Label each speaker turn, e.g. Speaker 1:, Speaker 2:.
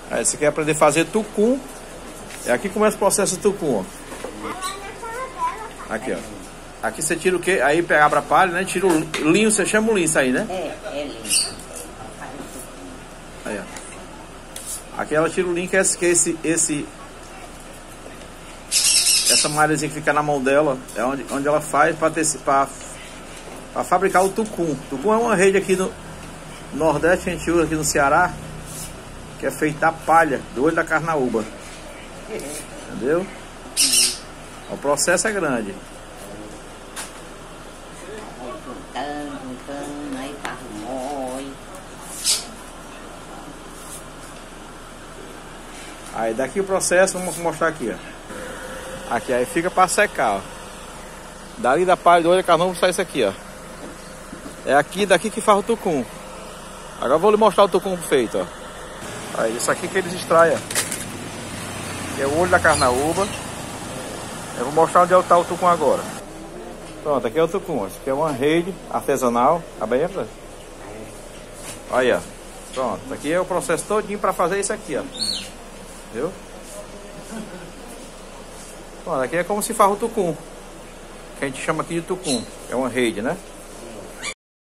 Speaker 1: Aí você quer aprender a fazer tucum. É aqui que começa o processo do tucum, ó. Aqui, ó. Aqui você tira o quê? Aí abre a palha, né? Tira o linho, você chama o linho isso aí, né?
Speaker 2: É linho.
Speaker 1: Aí, ó. Aqui ela tira o linho, que é essa malhazinha que fica na mão dela. É onde ela faz para fabricar o tucum. Tucum é uma rede aqui no Nordeste, a gente usa aqui no Ceará, que é feita da palha, do olho da carnaúba. Entendeu? O processo é grande.
Speaker 2: Juntando, aí faz o molho.
Speaker 1: Aí daqui o processo, vamos mostrar aqui, ó. Aqui, aí fica para secar, ó. Dali da palha do olho da carnaúba sai isso aqui, ó. É aqui, daqui que faz o tucum. Agora eu vou lhe mostrar o tucum feito, ó. Aí, isso aqui que eles extraem, ó. Que é o olho da carnaúba. Eu vou mostrar onde está o tucum agora. Pronto, aqui é o tucum. Isso aqui é uma rede artesanal. Tá bem, Fred? Aí, ó. Pronto, aqui é o processo todinho para fazer isso aqui, ó. Viu? Pronto, aqui é como se faz o tucum. Que a gente chama aqui de tucum. É uma rede, né?